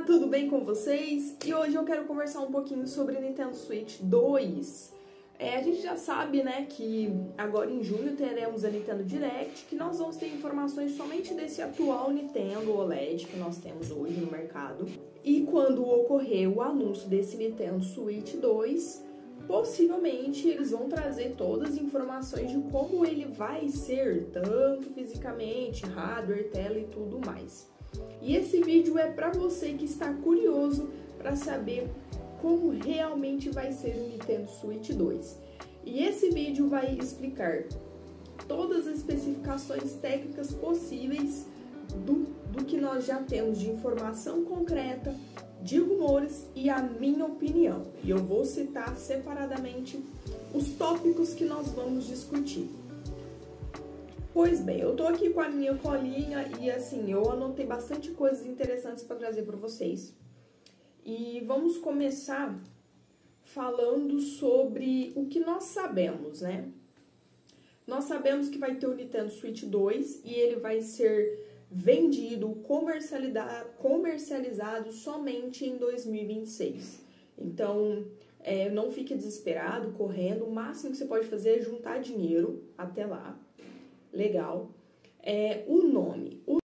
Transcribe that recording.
tudo bem com vocês? E hoje eu quero conversar um pouquinho sobre Nintendo Switch 2. A gente já sabe, né, que agora em junho teremos a Nintendo Direct, que nós vamos ter informações somente desse atual Nintendo OLED que nós temos hoje no mercado. E quando ocorrer o anúncio desse Nintendo Switch 2, possivelmente eles vão trazer todas as informações de como ele vai ser, tanto fisicamente, hardware, tela e tudo mais. E esse vídeo é para você que está curioso para saber como realmente vai ser o Nintendo Switch 2. E esse vídeo vai explicar todas as especificações técnicas possíveis do que nós já temos de informação concreta, de rumores e a minha opinião. E eu vou citar separadamente os tópicos que nós vamos discutir. Pois bem, eu tô aqui com a minha colinha e assim, eu anotei bastante coisas interessantes para trazer para vocês. E vamos começar falando sobre o que nós sabemos, né? Nós sabemos que vai ter o Nintendo Switch 2 e ele vai ser vendido, comercializado somente em 2026. Então, não fique desesperado, correndo. O máximo que você pode fazer é juntar dinheiro até lá. Legal. O nome.